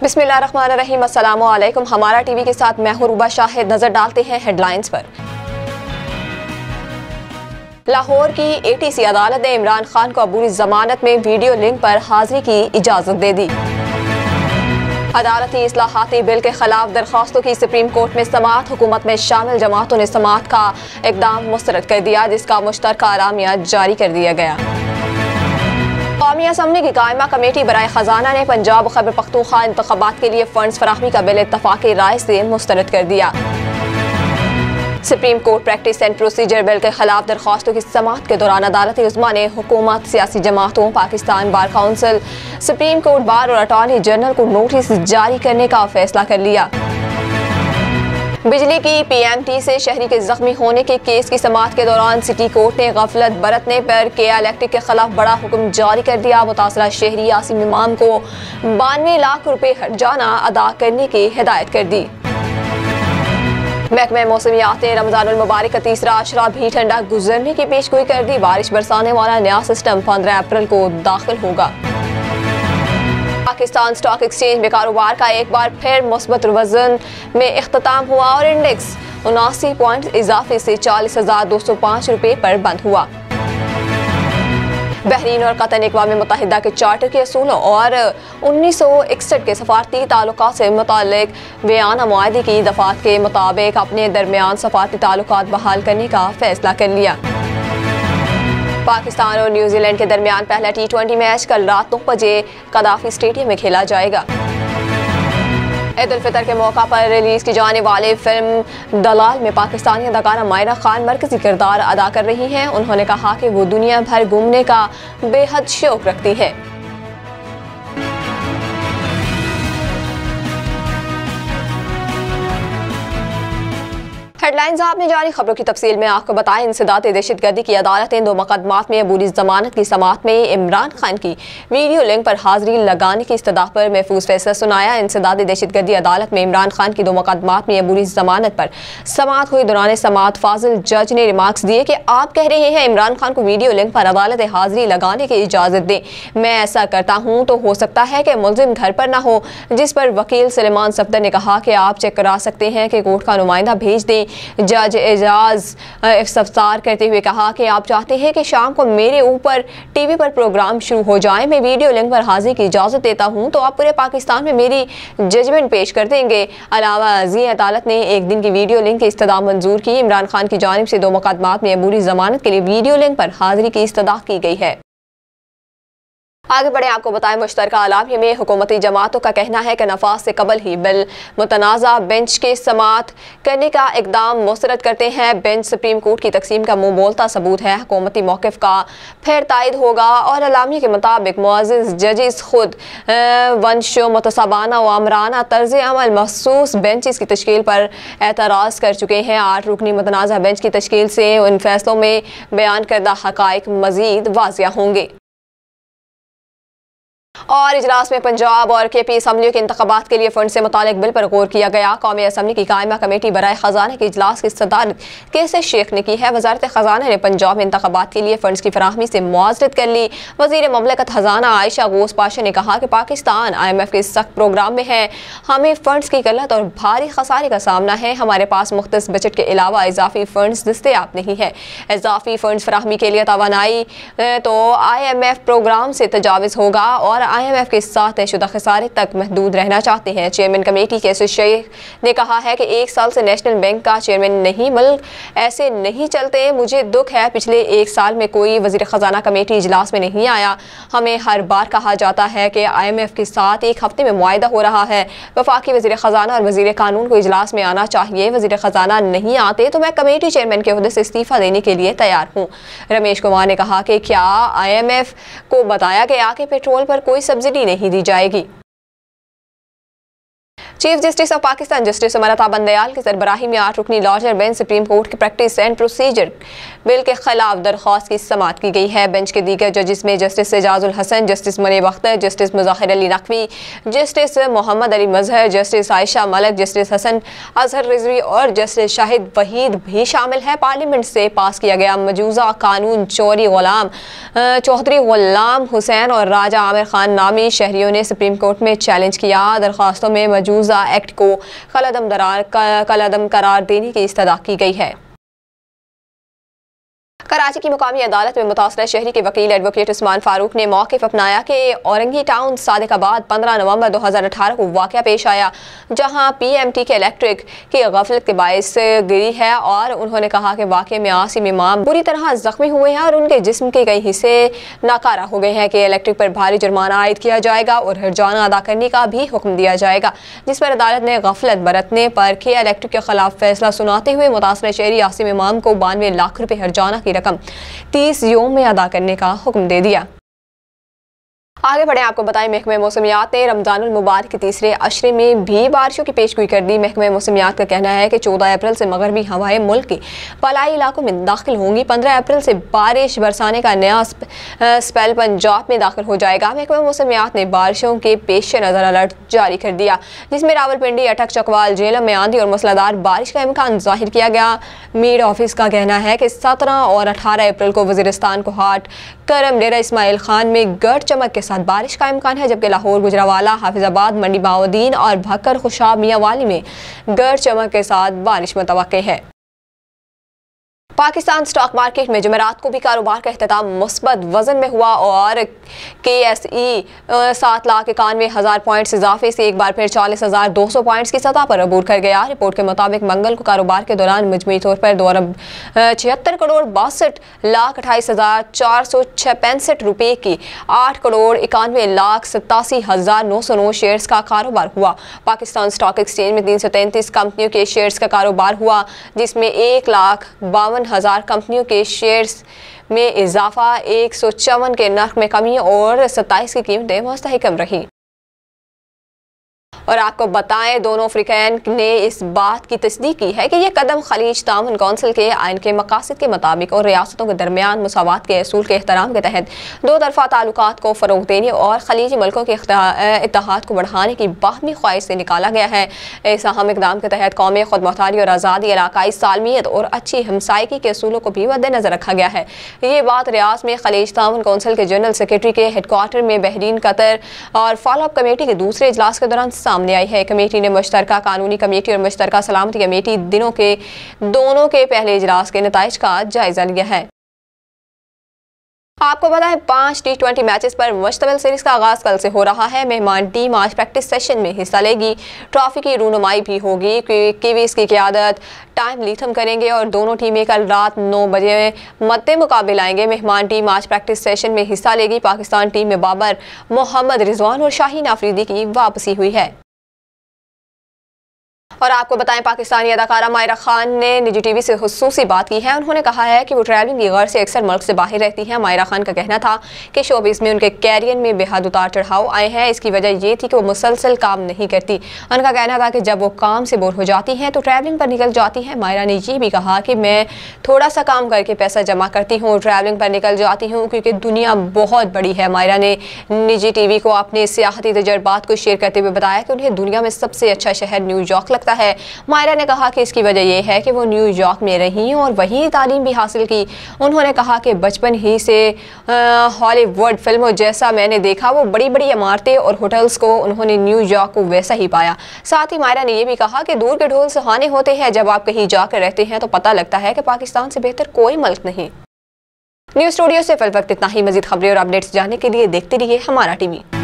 बिस्मिल्लाहिर्रहमानिर्रहीम, अस्सलामु अलैकुम। हमारा टीवी के साथ मैं हूं रूबा शाहिद। नजर डालते हैं हेडलाइंस पर। लाहौर की एटीसी अदालत ने इमरान खान को अबूरी जमानत में वीडियो लिंक पर हाजिरी की इजाजत दे दी। अदालती इस्लाहाती बिल के खिलाफ दरख्वास्तों की सुप्रीम कोर्ट में समाअत। हुकूमत में शामिल जमातों ने समाअत का इकदाम मुस्तरद कर दिया, जिसका मुश्तरका अलामिया जारी कर दिया गया। कौमी असम्बली की कायमा कमेटी बराए खजाना ने पंजाब और खैबर पख्तूनख्वा इंतखाबात के लिए फंड्स फराहमी का बिल इत्तफाक़ी राय से मुस्तरद कर दिया। Supreme court practice and procedure bill के खिलाफ दरख्वास्तों की समाअत के दौरान अदालत उज़्मा ने हुकूमत, सियासी जमातों, Pakistan bar council, supreme court bar और अटॉर्नी जनरल को नोटिस जारी करने का फैसला कर लिया। बिजली की PMT से शहरी के जख्मी होने के केस की समाअत के दौरान सिटी कोर्ट ने गफलत बरतने पर KEA इलेक्ट्रिक के खिलाफ बड़ा हुक्म जारी कर दिया। मुतासरा शहरी यासिम इमाम को 92 लाख रुपए हर्जाना अदा करने की हिदायत कर दी। महकमा मौसमियात ने रमजानुल मुबारक का तीसरा अशरा भी ठंडा गुजरने की पेशगोई कर दी। बारिश बरसाने वाला नया सिस्टम 15 अप्रैल को दाखिल होगा। पाकिस्तान स्टॉक एक्सचेंज में कारोबार का एक बार फिर मुस्बत वजन में इख्तिताम हुआ और इंडेक्स 79 पॉइंट इजाफे से 40,205 रुपए पर बंद हुआ। बहरीन और कतर ने अक़वाम मुत्तहिदा के चार्टर के असूलों और 1961 के सफारती ताल्लुकात से मुताल्लिक बयाना मुआहदे की दफात के मुताबिक अपने दरमियान सफारती ताल्लुकात बहाल करने का फैसला कर लिया। पाकिस्तान और न्यूजीलैंड के दरमियान पहला T20 मैच कल रात 9 बजे कदाफी स्टेडियम में खेला जाएगा। ईद उल फितर के मौका पर रिलीज की जाने वाली फिल्म दलाल में पाकिस्तानी अदाकारा मायरा खान मरकजी किरदार अदा कर रही हैं। उन्होंने कहा कि वो दुनिया भर घूमने का बेहद शौक रखती है। हेडलाइंस आपने जारी खबरों की तफसील में आपको बताएं। इंसदाद दहशतगर्दी की अदालत ने 2 मुकदमात में अबूरी जमानत की समाअत में इमरान खान की वीडियो लिंक पर हाजिरी लगाने की इस्तदा पर महफूज फैसला सुनाया। इंसदाद दहशतगर्दी अदालत में इमरान खान की 2 मुकदमात में अबूरी जमानत पर समाअत हुई। दौरान समाअत फाजिल जज ने रिमार्क्स दिए कि आप कह रहे हैं इमरान खान को वीडियो लिंक पर अदालत हाजिरी लगाने की इजाज़त दें। मैं ऐसा करता हूँ तो हो सकता है कि मुलजिम घर पर ना हो, जिस पर वकील सलेमान सफदर ने कहा कि आप चेक करा सकते हैं कि कोर्ट का नुमाइंदा भेज दें। जज एजाज इफ्तार करते हुए कहा कि आप चाहते हैं कि शाम को मेरे ऊपर टीवी पर प्रोग्राम शुरू हो जाए, मैं वीडियो लिंक पर हाजिरी की इजाज़त देता हूं तो आप पूरे पाकिस्तान में मेरी जजमेंट पेश कर देंगे। अलावा अज़ीं अदालत ने 1 दिन की वीडियो लिंक की इस्तदा मंजूर की। इमरान खान की जानिब से 2 मुकदमात में अबूरी जमानत के लिए वीडियो लिंक पर हाजिरी की इस्तदा की गई है। आगे बढ़े आपको बताएं, मुश्तरका अलामिया में हुकूमती जमातों का कहना है कि नफाज से कबल ही बिल मुतनाज़ा बेंच के समाअत करने का इकदाम मुस्तरद करते हैं। बेंच सुप्रीम कोर्ट की तकसीम का मुँह बोलता सबूत है। हुकूमती मौक़िफ़ का फिर तायद होगा और अलामिया के मुताबिक मुअज़्ज़ज़ जजेस खुद वंश मुतसाबाना व आमराना तर्ज अमल मखसूस बेंचेस की तश्कील पर एतराज़ कर चुके हैं। 8 रुकनी मुतनाज़ा बेंच की तश्कील से उन फैसलों में बयान करदा हक़ाइक़ मज़ीद वाज़िया होंगे। और इजलास में पंजाब और KP असम्बलियों के इंतखाबात के लिए फंड से मुतालिक बिल पर गौर किया गया। कौमी असम्बली की कायमा कमेटी बराए खजाना के इजलास की सदारत कैसे शेख ने की है। वजारत खजाना ने पंजाब में इंतखाबात के लिए फंड्स की फराहमी से मुआज़रत कर ली। वज़ीर ममलकत खजाना आयशा गोस पाशा ने कहा कि पाकिस्तान IMF के सख्त प्रोग्राम में है, हमें फंड्स की किल्लत और भारी खसारे का सामना है। हमारे पास मुख्तस बजट के अलावा इजाफी फंड्स दस्तयाब नहीं है। इजाफी फंड्स फराहमी के लिए तवानाई तो IMF प्रोग्राम से तजाविज़ होगा और IMF के साथ तयशुदा खसारे तक महदूद रहना चाहते हैं। चेयरमैन कमेटी कैसे शेख ने कहा है कि 1 साल से नेशनल बैंक का चेयरमैन नहीं, मुल्क ऐसे नहीं चलते। मुझे दुख है पिछले 1 साल में कोई वज़ीर ख़जाना कमेटी इजलास में नहीं आया। हमें हर बार कहा जाता है कि IMF के साथ 1 हफ्ते में मुआहिदा हो रहा है। वफाकी वज़ीर ख़जाना और वज़ीर कानून को इजलास में आना चाहिए। वज़ीर ख़जाना नहीं आते तो मैं कमेटी चेयरमैन के ओहदे से इस्तीफ़ा देने के लिए तैयार हूँ। रमेश कुमार ने कहा कि क्या IMF को बताया गया कि पेट्रोल पर कोई सब्सिडी नहीं दी जाएगी। Chief justice of Pakistan justice Umar Bandial की सरबराही में 8 रुकनी लार्जर बेंच सुप्रीम कोर्ट के प्रैक्टिस एंड प्रोसीजर बिल के खिलाफ दरख्वास्त की समाअत की गई है। बेंच के दीगर जजिस में justice Ijazul Hasan, justice Munib Akhtar, justice Mazahar Ali Naqvi, justice Mohammad Ali Mazhar, justice Ayesha Malik, justice Hasan Azhar Rizvi और जस्टिस शाहिद वहीद भी शामिल है। पार्लियामेंट से पास किया गया मौजूदा कानून चौधरी गुलाम हुसैन और राजा आमिर खान नामी शहरियों ने सुप्रीम कोर्ट में चैलेंज किया। दरख्वास्तों में मौजूदा एक्ट को कलअदम करार देने की इस्तदा की गई है। कराची की मुकामी अदालत में मुतासरा शहरी के वकील एडवोकेट उस्मान फारूक ने मौक़िफ़ अपनाया कि औरंगी टाउन सादिकाबाद 15 नवंबर 2018 को वाक़या पेश आया जहां PMT के इलेक्ट्रिक की गफलत के बायस गिरी है और उन्होंने कहा कि वाक़े में आसिम इमाम बुरी तरह जख्मी हुए हैं और उनके जिस्म के कई हिस्से नाकारा हो गए हैं कि इलेक्ट्रिक पर भारी जुर्माना आयद किया जाएगा और हर्जाना अदा करने का भी हुक्म दिया जाएगा, जिस पर अदालत ने गफलत बरतने पर के इलेक्ट्रिक के खिलाफ फैसला सुनाते हुए मुतासरा शहरी आसिम इमाम को 92 लाख रुपये हर्जाना की रकम 30 योम में अदा करने का हुक्म दे दिया। आगे बढ़े आपको बताएं, महकमे मौसमियात ने रमजानुल मुबारक के तीसरे अशरे में भी बारिशों की पेशगोई कर दी। महकमे मौसमियात का कहना है कि 14 अप्रैल से मगरबी हवाएं मुल्क के फलाई इलाकों में दाखिल होंगी। 15 अप्रैल से बारिश बरसाने का नया स्पेल पंजाब में दाखिल हो जाएगा। महकमे मौसमियात ने बारिशों के पेश नज़र अलर्ट जारी कर दिया, जिसमें रावलपिंडी, अटक, चकवाल, झेलम में आंधी और मूसलाधार बारिश का इम्कान जाहिर किया गया। मीड ऑफिस का कहना है कि 17 और 18 अप्रैल को वज़ीरिस्तान, कोहाट, करम, डेरा इस्माइल खान में गर्द चमक के साथ बारिश का इम्कान है, जबकि लाहौर, गुजरावाला, हाफिजाबाद, मंडी बाउद्दीन और भक्कर, खुशाब, मियांवाली में गर्द चमक के साथ बारिश मुतवक्के है। पाकिस्तान स्टॉक मार्केट में जुमेरात को भी कारोबार का इख्तिताम मुस्बत वजन में हुआ और KSE 7,91,000 पॉइंट्स इजाफे से एक बार फिर 40,200 पॉइंट्स की सतह पर अबूर कर गया। रिपोर्ट के मुताबिक मंगल को कारोबार के दौरान मजमूई तौर पर 2 अरब 76 करोड़ 62,28,465 रुपये की 8 करोड़ 91,87,909 शेयर्स का कारोबार हुआ। पाकिस्तान स्टॉक एक्सचेंज में 333 कंपनियों के शेयर्स का कारोबार हुआ, जिसमें 1,52,000 कंपनियों के शेयर्स में इजाफा, 154 के नर्ख में कमी और 27 की कीमतें मुस्तहकम रही। और आपको बताएं, दोनों अफ्रीकैन ने इस बात की तस्दीक की है कि यह कदम खलीज ताउन कौंसिल के आइन के मकासद के मुताबिक और रियासतों के दरमियान मसावात के असूल के एहतराम के तहत दो तरफा ताल्लुकात को फ़रोग़ देने और खलीजी मुल्कों के इत्तेहाद को बढ़ाने की बाहमी ख्वाहिश से निकाला गया है। इस अहम इक़दाम के तहत कौमी खुदमुख्तारी और आज़ादी, इलाकाई सालमियत और अच्छी हमसायगी के असूलों को भी मद्देनज़र रखा गया है। ये बात रियाद में खलीज ताउन कौंसिल के जनरल सेक्रेटरी के हेडक्वार्टर में बहरीन, कतर और फॉलोअप कमेटी के दूसरे इजलास के दौरान सामने आई है। कमेटी ने मुश्तरका कानूनी कमेटी और मुश्तरका सलामती कमेटी दोनों के पहले इजलास के नताइज का जायजा लिया है। आपको पता है 5 T20 मैचेस पर मुश्तमिल सीरीज का आगाज कल से हो रहा है। मेहमान टीम आज प्रैक्टिस सेशन में हिस्सा लेगी। ट्रॉफी की रूनुमाई भी होगी। कीवीज की क़यादत टाइम लीथम करेंगे और दोनों टीमें कल रात 9 बजे मद्दे मुकाबले आएंगे। मेहमान टीम आज प्रैक्टिस सेशन में हिस्सा लेगी। पाकिस्तान टीम में बाबर, मोहम्मद रिजवान और शाहीन आफरीदी की वापसी हुई है। और आपको बताएं, पाकिस्तानी अदाकारा मायरा खान ने निजी टीवी से खुसूसी बात की है। उन्होंने कहा है कि वो ट्रैवलिंग की गर्ज से अक्सर मुल्क से बाहर रहती हैं। मायरा खान का कहना था कि शोबिज़ में उनके कैरियर में बेहद उतार चढ़ाव आए हैं। इसकी वजह ये थी कि वो मुसलसल काम नहीं करती। उनका कहना था कि जब वो काम से बोर हो जाती हैं तो ट्रैवलिंग पर निकल जाती हैं। मायरा ने ये भी कहा कि मैं थोड़ा सा काम करके पैसा जमा करती हूँ, ट्रैवलिंग पर निकल जाती हूँ क्योंकि दुनिया बहुत बड़ी है। मायरा ने निजी टीवी को अपने सियाहती तजुर्बात को शेयर करते हुए बताया कि उन्हें दुनिया में सबसे अच्छा शहर न्यूयॉर्क लगता है। मायरा ने कहा कि इसकी वजह यह है कि वो न्यूयॉर्क में रही और वहीं तालीम भी हासिल की। उन्होंने कहा कि बचपन ही से हॉलीवुड फिल्मों जैसा मैंने देखा, वो बड़ी बड़ी इमारतें और होटल्स को उन्होंने न्यूयॉर्क को वैसा ही पाया। साथ ही मायरा ने यह भी कहा कि दूर के ढोल सुहाने होते हैं, जब आप कहीं जाकर रहते हैं तो पता लगता है कि पाकिस्तान से बेहतर कोई मुल्क नहीं। न्यूज़ स्टूडियो से फिल वक्त इतना ही। मजीद खबरें और अपडेट्स जानने के लिए देखते रहिए हमारा टीवी।